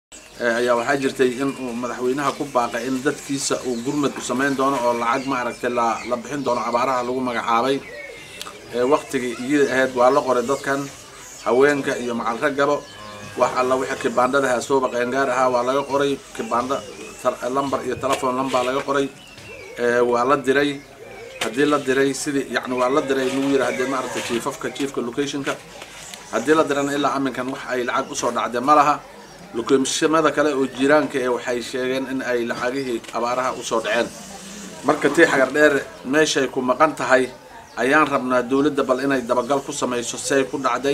ayaa waxaa jirtay in uu madaxweynaha ku baaqay in dadkiisa uu gurmad u sameyn doono oo lacag ma aragtay la bixin doono abaaraha lagu magacaabay waqtigii iyada ahayd waa la qoray dadkan haweenka iyo macal ragaba wax alla wixii kibaandadaha soo baqeen gaar ahaa waa laga qoray kibaanda lambar iyo telephone lambar laga qoray waa la diray hadii la diray sidii yani waa la diray lagu yiraahdo ma aragtay chiefka locationka hadii la dirana ilaa aminkan wax ay lacag u soo dhacday malaha locationada kale oo jiraanka waxay sheegeen in ay lacagihii abaaraha u soo dhaceen marka tii xagar dheer meeshay ku maqan tahay ayaan rabnaa dawladda bal inay dabagal ku sameeyso say ku dhacday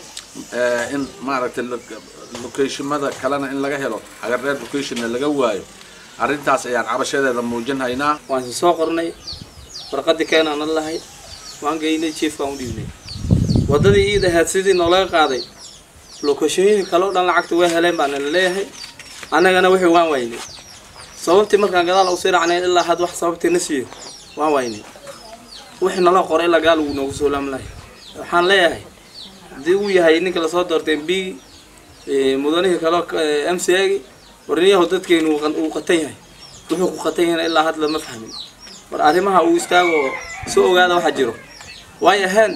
in ma aragtay locationada kalena in laga helo xagar dheer location laga waayo arintaas ayaan cabashadeeda muujinaynaa waan soo qornay warqad keenana lahay waan geynay chiefka u dhiibnay wadadii iida ahayd sidii noo laga qaaday location kale oo dhan lacagta way heleen baan leeyahay anagana wixii waan waynay sababtii markaan gadaal u soo raacnay ilaa had wax sababtii nasiyo waan waynay wixii nala qoray la gaal uu noogu soo laamlay waxaan leeyahay hadii uu yahay ninka la soo doortay MB mudanihi kale MCA warniyaha dadkeenu uu qatan yahay wuxuu ku qatan yahay ilaa had lama fahmin war arrimaha uu istaago soo ogaada waxa jiro way ahaan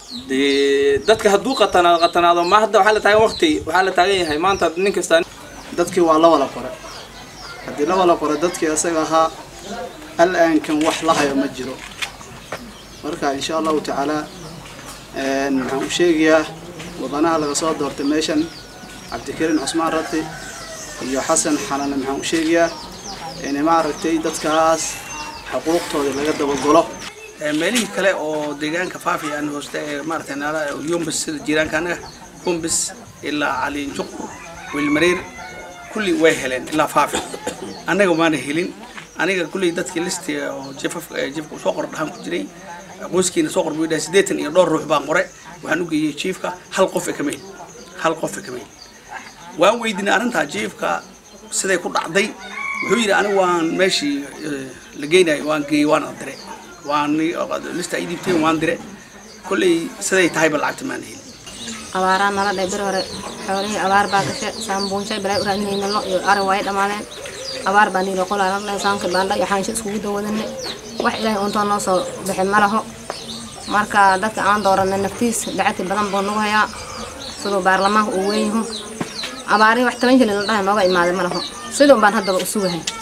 dadka hadduu qatanaado ma hadda waxa la taagan waqti waxa la taagan yahay maanta nin kasta dadkii waa la wada qoray hadii la wada qoray dadkii asaga ahaa al'aan kan wax la hayo ma jiro marka insha Allah ta'ala waxaan u sheegayaa wadanaha laga soo doortay meeshan Cabdikariin Cusmaan Rati iyo Xasan Xanan waxaan u sheegayaa in ma aragtay dadkaas xuquuqtooda laga daba galo meelihii kale oo deegaanka Faafi aan hoosta maartay nala Yumbis jiraankaana Kumbis ilaa Ali Juq Wilmareer kulli way heleen ilaa Faafi anaga ma helin aniga kulli dadkii listi oo jifku soo qordhaan ku jiray qoyskiina soo qorbiyo 8 iyo dhowr ruux baan qoray waxaan u geeyay chiefka hal qof kamay waan weydiinay arinta chiefka siday ku dhacday wuxuu yiri aniga waan meeshii la geynay waan geeyay waan diray waan lista ay dibteen waan diray kulli siday tahay balacagta maan helin abaaraan nala dheer hore xoolihii abaar baa gashay saambuunshay balay uraadinayna lo iyo arin way dhamaadeen abaar baan ila qolaan la saanka baanda yaxaan iskugu dawadanay wax ilaahay unta noo soo bixin malaho marka dadka aan dooranay naftiis lacag badan buu nagu hayaa sidoo baarlamaanka uu weeyho abaari wax taban jilin la dhahay nooga imaaday malaho sidoo baan hadda u sugahay